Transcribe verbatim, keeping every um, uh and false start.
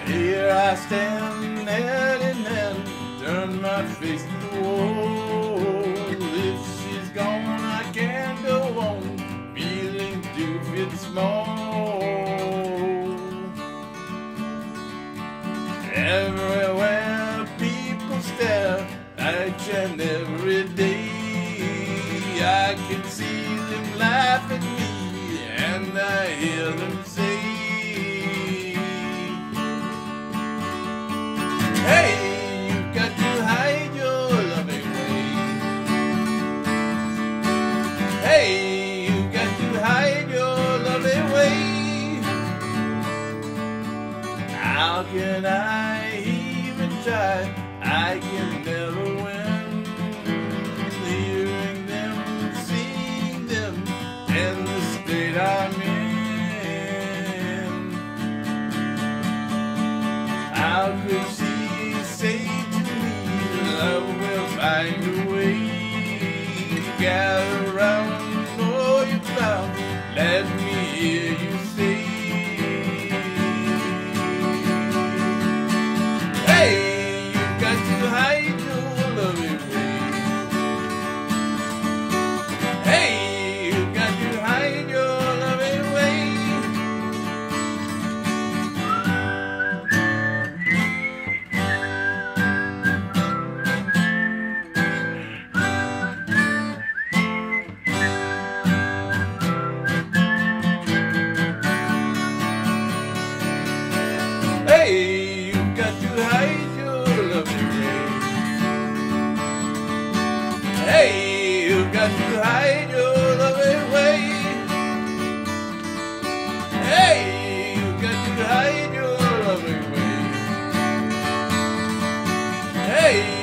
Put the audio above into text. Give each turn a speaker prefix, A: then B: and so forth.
A: Here I stand, head in hand, turn my face to the wall. If she's gone, I can't go on, feeling stupid small. Everywhere people stare, each and every day. I can see them laugh at me, and I hear them say, hey, you've got to hide your love away. Hey, you've got to hide your love away. How can I even try? I can never win. Hearing them, seeing them, and the state I'm in. How could she say to me, love will find a way? Gather round, know you found, let me hear you say, hey, you've got to hide your love away. Hey, you've got to hide your love away. Hey, you've got to hide your love away. Hey, you've got to hide your love away. Hey, you've got to hide your love away. Hey.